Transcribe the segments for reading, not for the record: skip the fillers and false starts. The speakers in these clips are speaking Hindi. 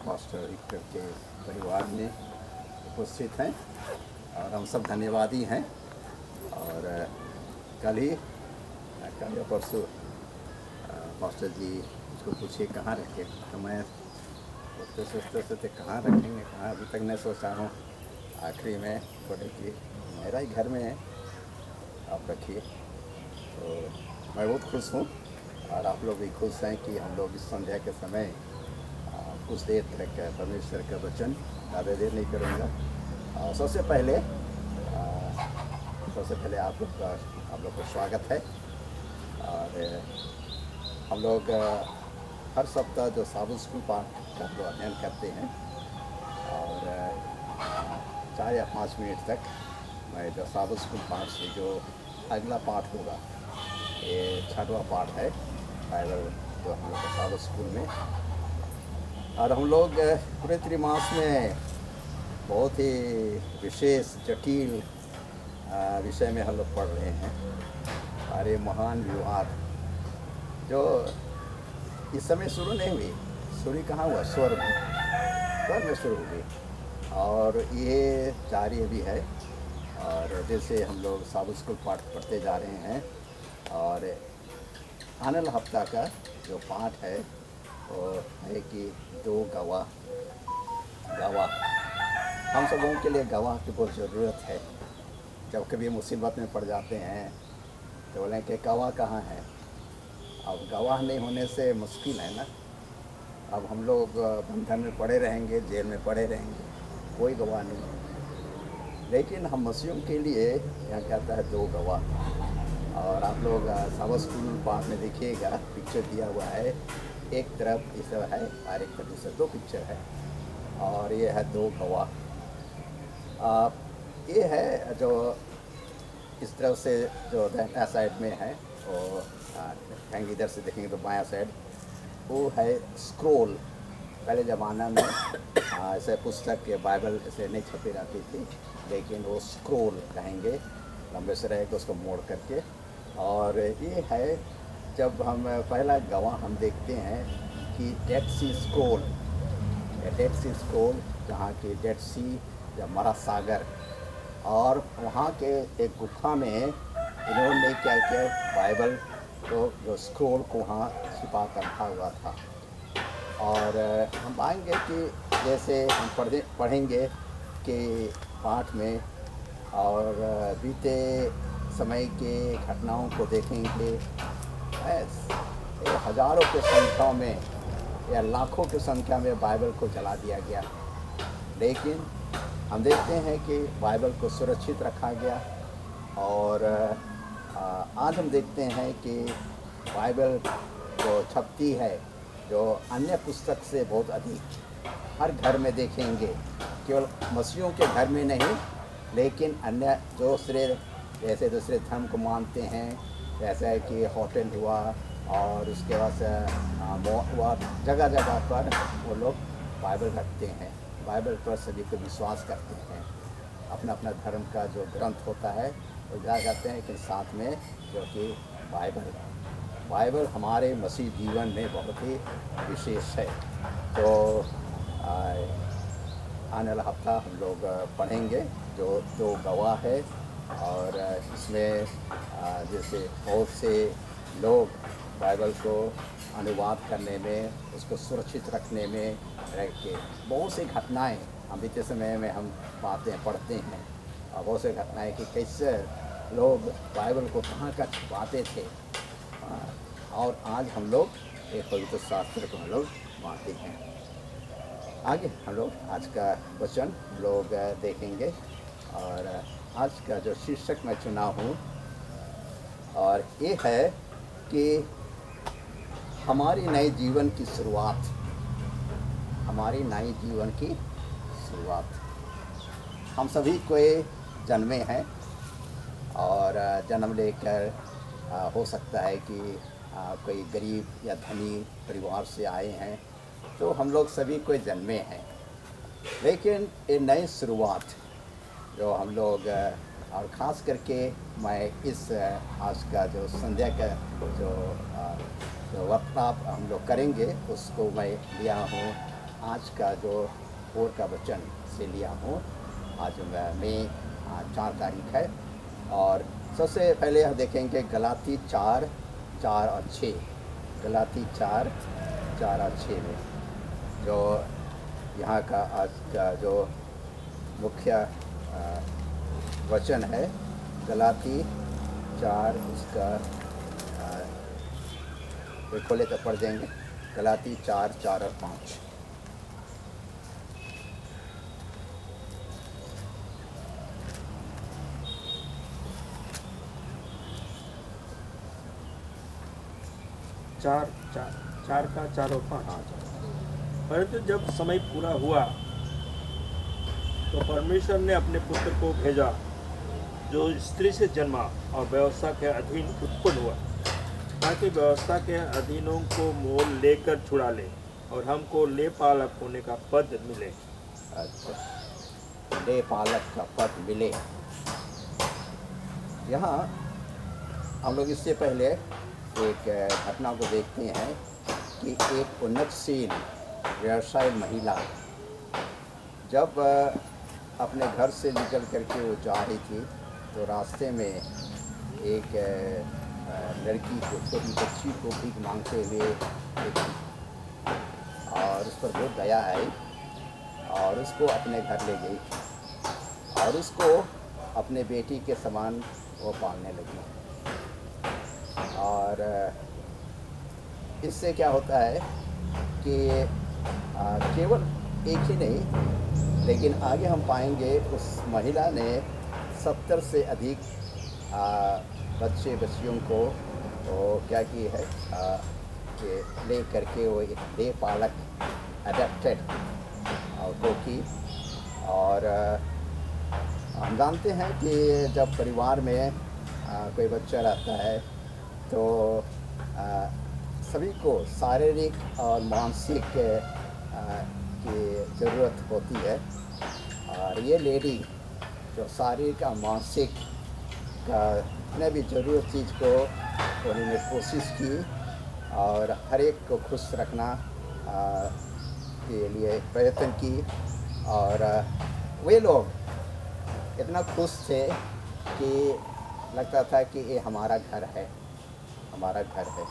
पास्टर विक्टर के परिवार में उपस्थित हैं और हम सब धन्यवादी हैं। और कल या परसों पास्टर जी उसको पूछे कहाँ रखे, तो मैं सोचते कहाँ रखेंगे, कहाँ अभी तक नहीं सोचा हूँ। आखिरी में बोले कि मेरा ही घर में है, आप रखिए। तो मैं बहुत खुश हूँ और आप लोग भी खुश हैं कि हम लोग इस संध्या के समय कुछ देर तक परमेश्वर का वचन, ज़्यादा देर नहीं करूँगा। सबसे पहले आप लोग का स्वागत है। और हम लोग हर सप्ताह जो साबुत स्कूल पाठ का जो अध्ययन करते हैं और 4 या 5 मिनट तक मैं जो साबुत स्कूल पाठ से जो अगला पाठ होगा, ये 6वां पाठ है बाइबल जो हम लोग साबुत स्कूल में। और हम लोग पूरे त्रिमास में बहुत ही विशेष जटिल विषय में हम लोग पढ़ रहे हैं। और ये महान विवाद जो इस समय शुरू नहीं हुई, शुरू कहाँ हुआ, स्वर्ग में शुरू हुई और ये जारी भी है। और जैसे हम लोग साबुत स्कूल पाठ पढ़ते जा रहे हैं और आने वाला हफ्ता का जो पाठ है वो है कि 2 गवाह। हम सब लोगों के लिए गवाह की बहुत ज़रूरत है। जब कभी मुसीबत में पड़ जाते हैं तो बोलें कि गवाह कहाँ है। अब गवाह नहीं होने से मुश्किल है ना। अब हम लोग बंधन में पड़े रहेंगे, जेल में पड़े रहेंगे, कोई गवाह नहीं। लेकिन हम मसीहों के लिए यहाँ कहता है 2 गवाह। और आप लोग साबुत स्कूल पाठ में देखिएगा, पिक्चर दिया हुआ है, एक तरफ इस है और एक तरफ इस 2 पिक्चर है। और ये है 2 गवाह। ये है जो इस तरफ से जो दाहिना साइड में है, और कहीं इधर से देखेंगे तो बायां साइड वो है स्क्रोल। पहले ज़माना में ऐसे पुस्तक या बाइबल ऐसे नहीं छपी रहती थी, लेकिन वो स्क्रोल कहेंगे, लंबे से रहेगा उसको मोड़ करके। और ये है जब हम पहला गवाह हम देखते हैं कि डेड सी स्क्रोल, जहाँ की डेड सी या मरा सागर, और वहाँ के एक गुफा में इन्होंने क्या किया, बाइबल को जो स्क्रोल को वहाँ छिपा कर रखा हुआ था। और हम पाएंगे कि जैसे हम पढ़ेंगे कि पाठ में और बीते समय के घटनाओं को देखेंगे, हज़ारों की संख्या में या लाखों की संख्या में बाइबल को जला दिया गया। लेकिन हम देखते हैं कि बाइबल को सुरक्षित रखा गया। और आज हम देखते हैं कि बाइबल जो छपती है, जो अन्य पुस्तक से बहुत अधिक हर घर में देखेंगे, केवल मसीहों के घर में नहीं, लेकिन अन्य जो जैसे दूसरे धर्म को मानते हैं, जैसा है कि होटल हुआ और उसके बाद हुआ, जगह जगह पर वो लोग बाइबल रखते हैं, बाइबल पर सभी को विश्वास करते हैं। अपना अपना धर्म का जो ग्रंथ होता है वो जा करते हैं, लेकिन साथ में जो कि बाइबल हमारे मसीह जीवन में बहुत ही विशेष है। तो आने वाला हफ्ता हम लोग पढ़ेंगे जो 2 गवाह है। और इसमें जैसे बहुत से लोग बाइबल को अनुवाद करने में, उसको सुरक्षित रखने में रह के बहुत सी घटनाएं हम बीते समय में हम पढ़ते हैं। और बहुत सी घटनाएं कि कैसे लोग बाइबल को कहाँ का छुपाते थे। और आज हम लोग एक पवित्र शास्त्र को हम लोग बांटते हैं। आगे हम लोग आज का वचन लोग देखेंगे। और आज का जो शीर्षक मैं चुना हूँ और ये है कि हमारी नए जीवन की शुरुआत। हमारी नए जीवन की शुरुआत। हम सभी कोई जन्मे हैं और जन्म लेकर हो सकता है कि कोई गरीब या धनी परिवार से आए हैं, तो हम लोग सभी कोई जन्मे हैं। लेकिन ये नई शुरुआत जो हम लोग, और ख़ास करके मैं इस आज का जो संध्या का जो वर्कशॉप हम लोग करेंगे उसको मैं लिया हूँ आज का जो भोर का वचन से लिया हूँ। आज मई 4 तारीख है और सबसे पहले हम देखेंगे गलाती 4:4 और 6। गलाती 4:4 और 6 में जो यहाँ का आज का जो मुख्य वचन है, गलाती 4 उसका खोले तो पढ़ देंगे। गलाती 4:4 और 5। चार का 4 और 5। हाँ, परंतु जब समय पूरा हुआ तो परमेश्वर ने अपने पुत्र को भेजा, जो स्त्री से जन्मा और व्यवस्था के अधीन उत्पन्न हुआ, ताकि व्यवस्था के अधीनों को मोल लेकर छुड़ा ले और हमको ले पालक होने का पद मिले। अच्छा, ले पालक का पद मिले। यहाँ हम लोग इससे पहले एक घटना को देखते हैं कि एक उन्नतशील व्यवसाय महिला जब अपने घर से निकल करके वो जा रही थी तो रास्ते में एक लड़की को, छोटी बच्ची को भीख मांगते हुए देखी और उस पर बहुत दया आई और उसको अपने घर ले गई और उसको अपने बेटी के समान वो पालने लगी। और इससे क्या होता है कि केवल एक ही नहीं, लेकिन आगे हम पाएंगे उस महिला ने 70 से अधिक बच्चे बच्चियों को वो क्या की है कि ले करके वो एक ले पालक अडेप्टेड को की। और हम जानते हैं कि जब परिवार में कोई बच्चा रहता है तो सभी को शारीरिक और मानसिक की ज़रूरत होती है। और ये लेडी जो शारीरिक और मानसिक का ने भी ज़रूरत चीज़ को उन्होंने कोशिश की और हर एक को खुश रखना के लिए प्रयत्न की। और वे लोग इतना खुश थे कि लगता था कि ये हमारा घर है, हमारा घर है।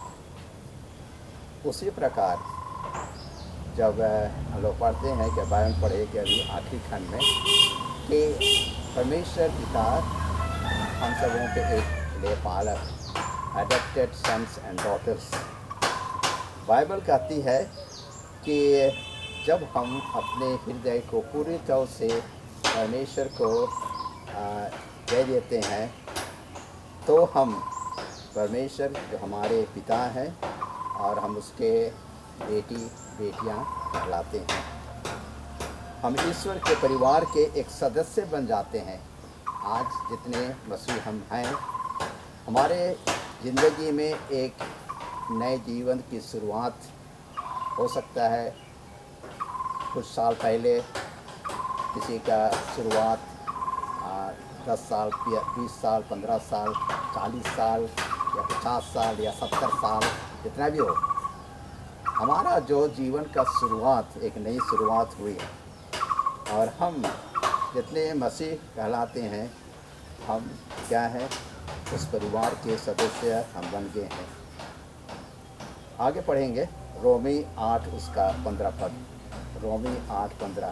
उसी प्रकार जब हम लोग पढ़ते हैं कि बाइबल पढ़े कि अभी आखिरी खंड में कि परमेश्वर पिता हम सबों के एक ले पालक, adopted sons and daughters. Bible कहती है कि जब हम अपने हृदय को पूरी तरह से परमेश्वर को दे देते हैं तो हम परमेश्वर जो हमारे पिता हैं और हम उसके बेटी बेटियां कहलाते हैं। हम ईश्वर के परिवार के एक सदस्य बन जाते हैं। आज जितने मसीह हम हैं, हमारे ज़िंदगी में एक नए जीवन की शुरुआत हो सकता है। कुछ साल पहले किसी का शुरुआत 10 साल, 20 साल, 15 साल, 40 साल या 50 साल या 70 साल, जितना भी हो, हमारा जो जीवन का शुरुआत एक नई शुरुआत हुई है। और हम जितने मसीह कहलाते हैं, हम क्या हैं, उस परिवार के सदस्य हम बन गए हैं। आगे पढ़ेंगे रोमी 8 उसका 15 पद। रोमी 8:15।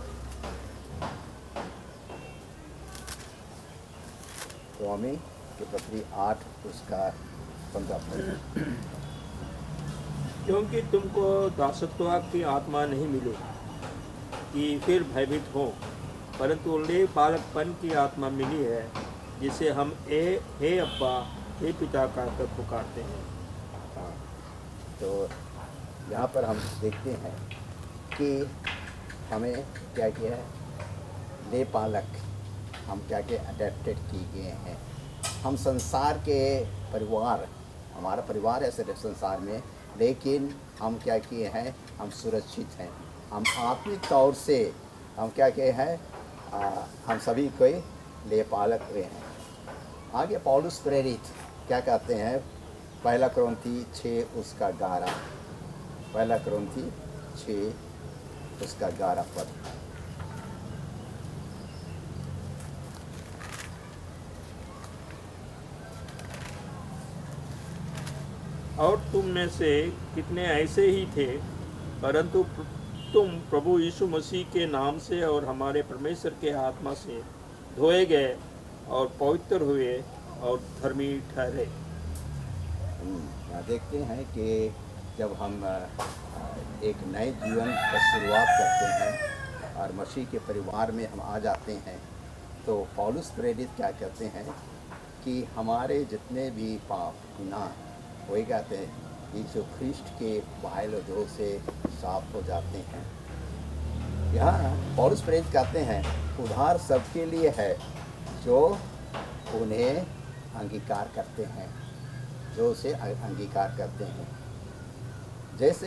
रोमी की पत्री 8 उसका 15 पद। क्योंकि तुमको दासत्व की आत्मा नहीं मिली कि फिर भयभीत हो, परंतु ले बालकपन की आत्मा मिली है, जिसे हम हे अब्बा, हे पिता कहकर पुकारते हैं। हाँ, तो यहाँ पर हम देखते हैं कि हमें क्या किया है, ले पालक हम क्या के अडेप्टेड किए गए हैं। हम संसार के परिवार, हमारा परिवार है सिर्फ संसार में, लेकिन हम क्या किए हैं, हम सुरक्षित हैं। हम आत्मिक तौर से हम क्या किए हैं, हम सभी कोई ले पालक हुए हैं। आगे पौलुस प्रेरित क्या कहते हैं, 1 कुरिन्थी 6 उसका 11। 1 कुरिन्थी 6 उसका 11 पद। और तुम में से कितने ऐसे ही थे, परंतु तुम प्रभु यीशु मसीह के नाम से और हमारे परमेश्वर के आत्मा से धोए गए और पवित्र हुए और धर्मी ठहरे। यहाँ देखते हैं कि जब हम एक नए जीवन का शुरुआत करते हैं और मसीह के परिवार में हम आ जाते हैं, तो पौलुस प्रेरित क्या कहते हैं कि हमारे जितने भी पाप गुनाह हो जाते हैं, यीशु ख्रिस्ट के बहायल धो से साफ हो जाते हैं। यहाँ पौलुस प्रेरित कहते हैं उद्धार सबके लिए है जो उन्हें अंगीकार करते हैं, जो उसे अंगीकार करते हैं। जैसे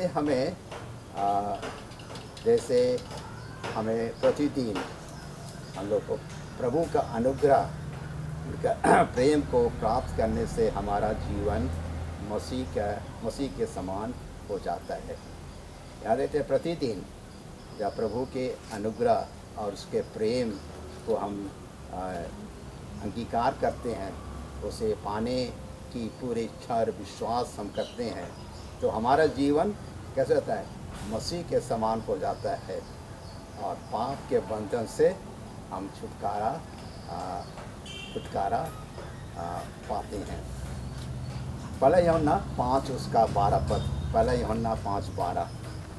हमें प्रतिदिन हम लोग को प्रभु का अनुग्रह, उनका प्रेम को प्राप्त करने से हमारा जीवन मसीह के समान हो जाता है। याद रहते प्रतिदिन जब प्रभु के अनुग्रह और उसके प्रेम को हम अंगीकार करते हैं, उसे पाने की पूरी इच्छा और विश्वास हम करते हैं, तो हमारा जीवन कैसे होता है, मसीह के समान हो जाता है और पाप के बंधन से हम छुटकारा पाते हैं। पहला यूहन्ना 5 उसका 12 पद। पहला यूहन्ना 5:12।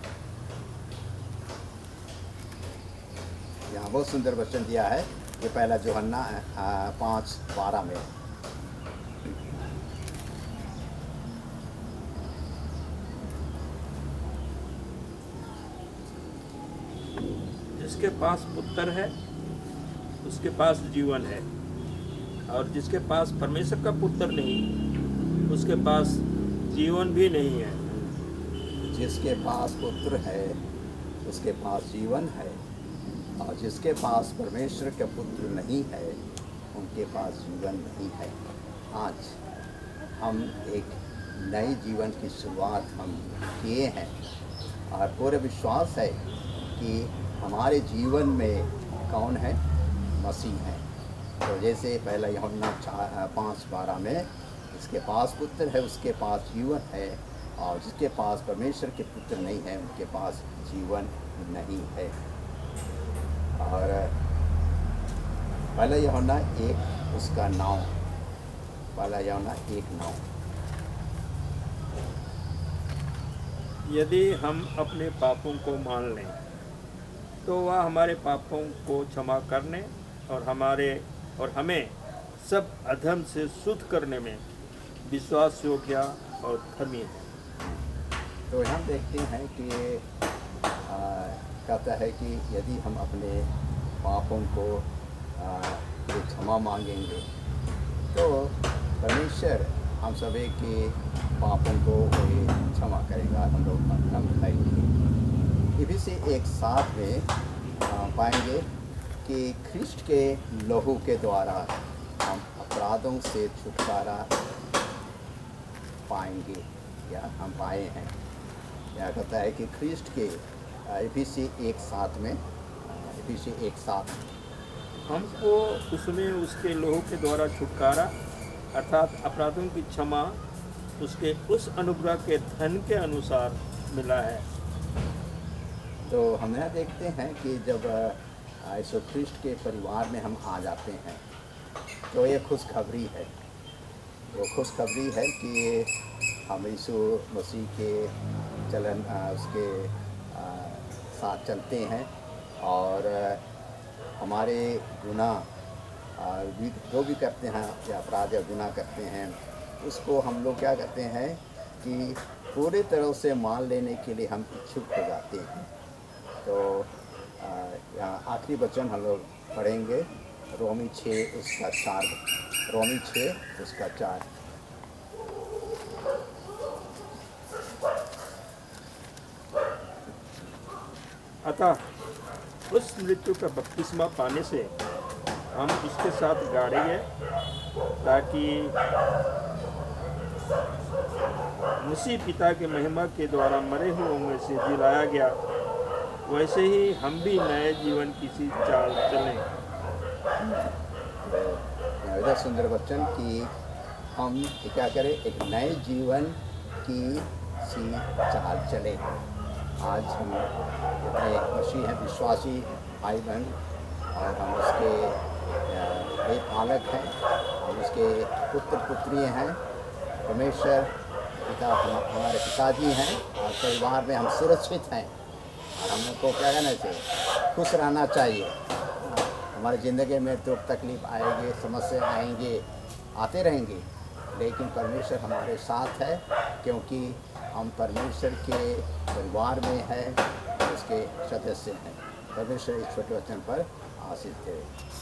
यहाँ बहुत सुंदर वचन दिया है, ये पहला यूहन्ना 5:12 में। जिसके पास पुत्र है उसके पास जीवन है, और जिसके पास परमेश्वर का पुत्र नहीं उसके पास जीवन भी नहीं है। जिसके पास पुत्र है उसके पास जीवन है, और जिसके पास परमेश्वर का पुत्र नहीं है उनके पास जीवन नहीं है। आज हम एक नए जीवन की शुरुआत हम किए हैं और पूरा विश्वास है कि हमारे जीवन में कौन है, मसीह है। तो जैसे पहला यूहन्ना 5:12 में, जिसके पास पुत्र है उसके पास जीवन है, और जिसके पास परमेश्वर के पुत्र नहीं है उनके पास जीवन नहीं है। और पहला यूहन्ना 1 उसका 9। पहला यूहन्ना 1:9। यदि हम अपने पापों को मान लें तो वह हमारे पापों को क्षमा करने और हमें सब अधर्म से शुद्ध करने में विश्वास योग्य और धर्मी है। तो यहाँ देखते हैं कि कहता है कि यदि हम अपने पापों को क्षमा मांगेंगे तो परमेश्वर हम सभी के पापों को क्षमा करेगा, हम लोग कम खाएंगे। इसी 1:7 में पाएंगे कि ख्रिस्ट के लहू के द्वारा हम अपराधों से छुटकारा पाएंगे, या हम पाए हैं। यह कहता है कि ख्रिस्ट के इफिसी 1:7 में, इफिसी 1:7 हमको उसमें उसके लहू के द्वारा छुटकारा अर्थात अपराधों की क्षमा उसके उस अनुग्रह के धन के अनुसार मिला है। तो हम यहाँ देखते हैं कि जब यीशु ख्रिस्ट के परिवार में हम आ जाते हैं तो ये खुशखबरी है। वो खुशखबरी है कि हम यीशु मसीह के उसके साथ चलते हैं, और हमारे गुनाह जो भी करते हैं या अपराध या गुनाह करते हैं, उसको हम लोग क्या करते हैं कि पूरी तरह से मान लेने के लिए हम इच्छुक हो जाते हैं। तो यहाँ आखिरी वचन हम लोग पढ़ेंगे, रोमी 6 उसका 4। रोमी 6 उसका 4। अतः उस मृत्यु का बपतिस्मा पाने से हम उसके साथ गाड़े गए, ताकि मसीह पिता के महिमा के द्वारा मरे हुओं में से जिलाया गया वैसे ही हम भी नए जीवन की सी चाल चलें। तो वेदा सुंदर वचन कि हम क्या करें, एक नए जीवन की सी चाल चले। आज हम जितने मसीह हैं, विश्वासी भाई बहन, और हम उसके एक पालक हैं, हम उसके पुत्र पुत्री हैं। परमेश्वर पिता हमारे पिताजी हैं, और परिवार में हम सुरक्षित हैं, और हमको क्या कहना चाहिए, खुश रहना चाहिए। हमारी ज़िंदगी में दुख तकलीफ आएंगे, समस्या आएंगे, आते रहेंगे, लेकिन परमेश्वर हमारे साथ है, क्योंकि हम परमेश्वर के परिवार में हैं, उसके सदस्य हैं। परमेश्वर इस छोटे वचन पर आशीष दे।